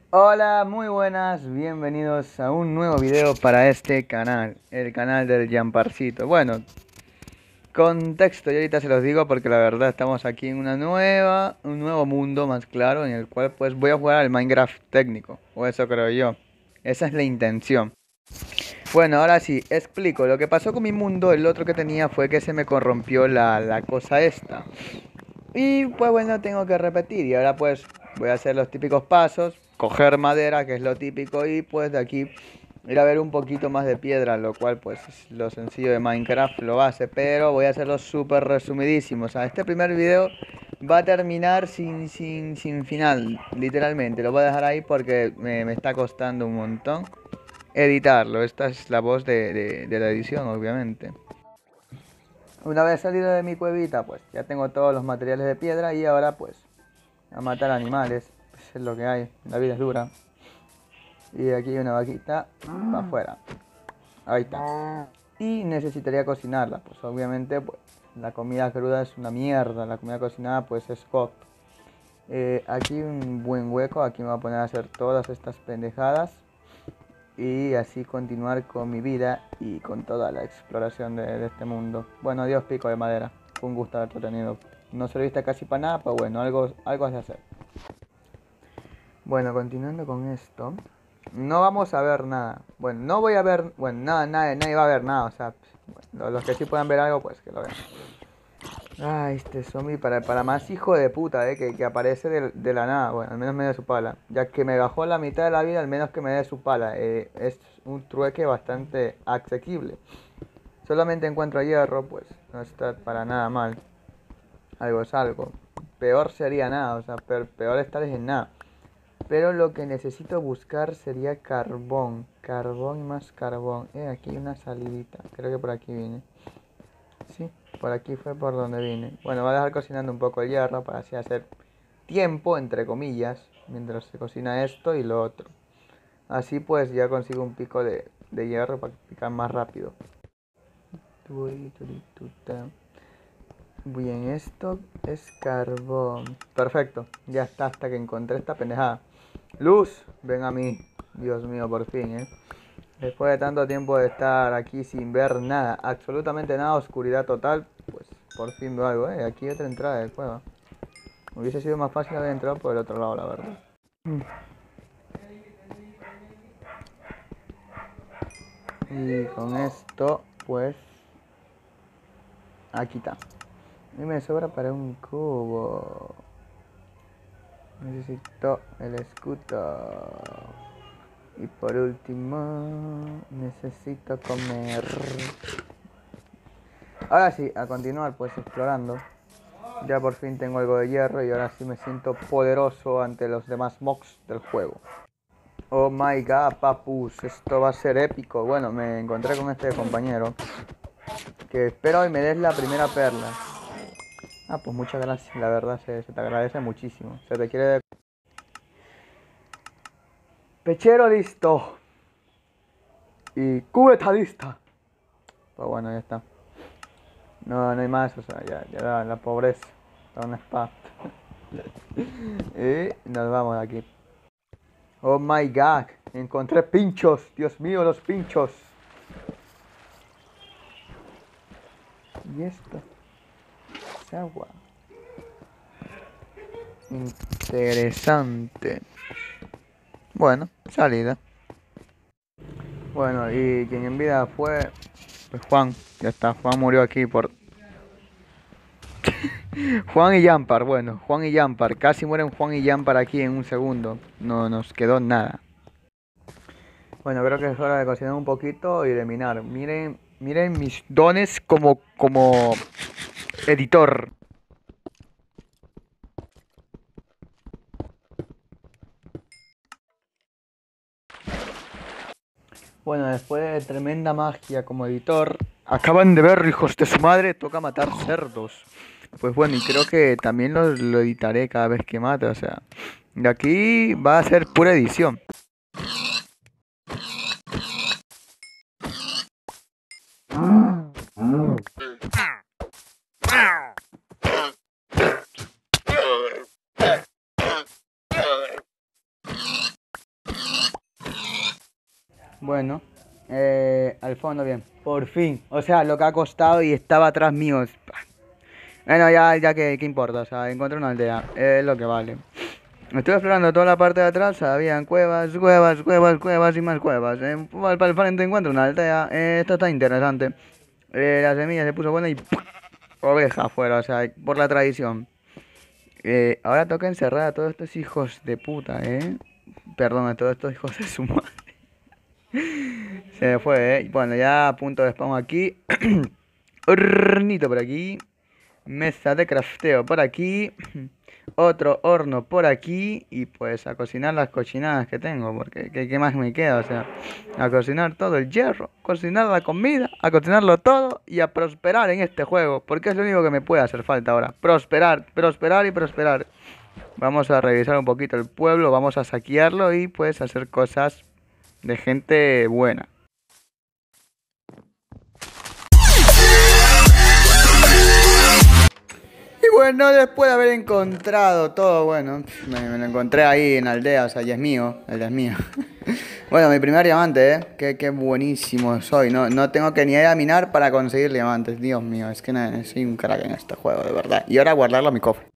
Hola, muy buenas, bienvenidos a un nuevo video para este canal, el canal del Jamparcito. Bueno, contexto, y ahorita se los digo porque la verdad estamos aquí en un nuevo mundo más claro en el cual pues voy a jugar al Minecraft técnico, o eso creo yo. Esa es la intención. Bueno, ahora sí, explico. Lo que pasó con mi mundo, el otro que tenía fue que se me corrompió la cosa esta. Y pues bueno, tengo que repetir y ahora pues voy a hacer los típicos pasos, coger madera, que es lo típico, y pues de aquí ir a ver un poquito más de piedra, lo cual pues es lo sencillo de Minecraft, lo base, pero voy a hacerlo súper resumidísimo. O sea, este primer video va a terminar sin final, literalmente. Lo voy a dejar ahí porque me está costando un montón editarlo. Esta es la voz de la edición, obviamente. Una vez salido de mi cuevita, pues ya tengo todos los materiales de piedra y ahora pues a matar animales. Pues es lo que hay, la vida es dura. Y aquí hay una vaquita para afuera. Ahí está. Y necesitaría cocinarla, pues obviamente pues la comida cruda es una mierda, la comida cocinada pues es God. Aquí un buen hueco, aquí me voy a poner a hacer todas estas pendejadas y así continuar con mi vida y con toda la exploración de este mundo. Bueno, adiós pico de madera, fue un gusto haberte tenido. No serviste casi para nada, pero bueno, algo has de hacer. Bueno, continuando con esto, no vamos a ver nada. Bueno, no voy a ver, bueno, nada, nadie va a ver nada, o sea, bueno, los que sí puedan ver algo, pues que lo vean. Ah, este zombie para más hijo de puta, que aparece de la nada. Bueno, al menos me dé su pala. Ya que me bajó la mitad de la vida, al menos que me dé su pala. Es un trueque bastante asequible. Solamente encuentro hierro, pues no está para nada mal. Algo es algo. Peor sería nada, o sea, peor estar es en nada. Pero lo que necesito buscar sería carbón. Carbón y más carbón. Aquí hay una salidita. Creo que por aquí viene. Sí, por aquí fue por donde vine. Bueno, voy a dejar cocinando un poco el hierro para así hacer tiempo, entre comillas, mientras se cocina esto y lo otro. Así pues ya consigo un pico de hierro para picar más rápido. Bien, esto es carbón. Perfecto, ya está hasta que encontré esta pendejada. Luz, ven a mí. Dios mío, por fin, Después de tanto tiempo de estar aquí sin ver nada, absolutamente nada, oscuridad total, pues por fin veo algo, Aquí hay otra entrada de cueva. Hubiese sido más fácil haber entrado por el otro lado, la verdad. Y con esto, pues, aquí está. Y me sobra para un cubo. Necesito el escudo. Y por último, necesito comer. Ahora sí, a continuar pues explorando. Ya por fin tengo algo de hierro y ahora sí me siento poderoso ante los demás mobs del juego. Oh my god, papus, esto va a ser épico. Bueno, me encontré con este compañero que espero y me des la primera perla. Ah, pues muchas gracias, la verdad se te agradece muchísimo. Se te quiere... Pechero listo. Y cubeta lista. Pues bueno, ya está. No hay más, o sea, ya la pobreza. Da una espada. Y nos vamos de aquí. Oh my god, encontré pinchos. Dios mío, los pinchos. Y esto es agua. Interesante. Bueno, salida. Bueno, y quien en vida fue pues Juan. Ya está, Juan murió aquí por... Juan y Jampar, bueno, Juan y Jampar. Casi mueren Juan y Jampar aquí en un segundo. No nos quedó nada. Bueno, creo que es hora de cocinar un poquito y de minar. Miren mis dones como editor. Bueno, después de tremenda magia como editor, acaban de ver, hijos de su madre, toca matar cerdos. Pues bueno, y creo que también lo editaré cada vez que mate, o sea, de aquí va a ser pura edición. Bueno, al fondo bien. Por fin. O sea, lo que ha costado y estaba atrás mío. Bueno, ya que importa. O sea, encontré una aldea. Es lo que vale. Estuve explorando toda la parte de atrás. Habían cuevas, cuevas, cuevas, cuevas y más cuevas. Para el frente encuentro una aldea. Esto está interesante. La semilla se puso buena y ¡pum! Oveja afuera. O sea, por la tradición. Ahora toca encerrar a todos estos hijos de puta, Perdón, a todos estos hijos de su madre. Se me fue, Bueno, ya a punto de spawn aquí. Hornito por aquí. Mesa de crafteo por aquí. Otro horno por aquí. Y pues a cocinar las cochinadas que tengo. Porque ¿qué más me queda? O sea, a cocinar todo el hierro. Cocinar la comida. A cocinarlo todo. Y a prosperar en este juego. Porque es lo único que me puede hacer falta ahora. Prosperar, prosperar y prosperar. Vamos a revisar un poquito el pueblo. Vamos a saquearlo y pues hacer cosas de gente buena. Y bueno, después de haber encontrado todo, bueno, me lo encontré ahí en la aldea, o sea, ya es mío, el es mío. Bueno, mi primer diamante, qué buenísimo soy, no tengo que ni ir a minar para conseguir diamantes, Dios mío, es que soy un crack en este juego, de verdad. Y ahora guardarlo a mi cofre.